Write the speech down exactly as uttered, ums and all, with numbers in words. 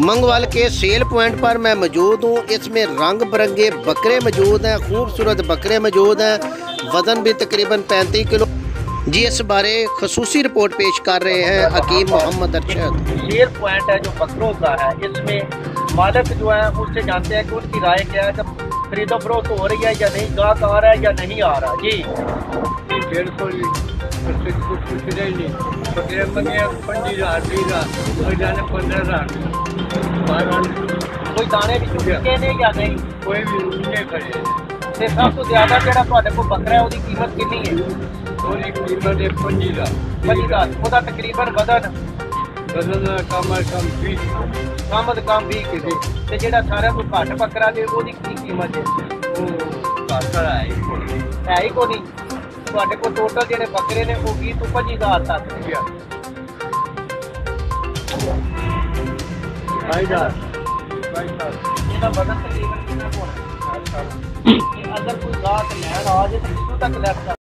मंगवाल के cell point पर मैं मौजूद हूँ। इसमें रंग बिरंगे बकरे मौजूद हैं, खूबसूरत बकरे मौजूद हैं। वज़न भी तकरीबन पैंतीस किलो। जी इस बारे खसूसी रिपोर्ट पेश कर रहे हैं हकीम मोहम्मद अरशद। सेल पॉइंट है जो बकरों का है, इसमें मालिक जो है उससे जानते हैं कि उनकी राय क्या है, जब खरीदो फरोख्त हो रही है या नहीं, गाहक आ रहा है या नहीं आ रहा। जी डेढ़ सौ कुछ कुछ नहीं बकरे मंगे पंजी हजार बीस हजार और जाने पंद्रह हजार कोई दाने भी चुके ने या नहीं, कोई भी उनके खड़े। ते सब तो ज्यादा जेड़ा तुहाडे कोल बकरा है उसकी कीमत कितनी है? ਉਹਦੀ ਕੀਮਤ ਹੈ ਪੰਜੀ ਦਾ पंजी हज़ार। ਉਹਦਾ तकरीबन वजन ਬਦਲ ਕਮ ਅਜ਼ ਕਮ बीस कम से कम बीस किलो। ਤੇ ਜਿਹੜਾ ਸਾਰਿਆਂ ਤੋਂ ਘੱਟ ਬੱਕਰਾ ਜੇ ਉਹਦੀ ਕੀ ਕੀਮਤ ਹੈ? ਉਹ ਘਾਟਾ ਹੈ ਹੈ ਹੀ ਕੋਈ ਨਹੀਂ। ਤੁਹਾਡੇ ਕੋਲ ਟੋਟਲ ਜਿਹੜੇ ਬੱਕਰੇ ਨੇ ਉਹ ਵੀਹ ਤੋਂ ਪੱਚੀ ਹਜ਼ਾਰ ਤੱਕ ਨੇ। ढाई हजार ढाई हजार ਇਹਦਾ ਵਜ਼ਨ ਤਕਰੀਬਨ ਕਿੰਨਾ ਹੋਣਾ? अगर कोई गाहक लैन आ जाए तो कितों तक लै सकदा?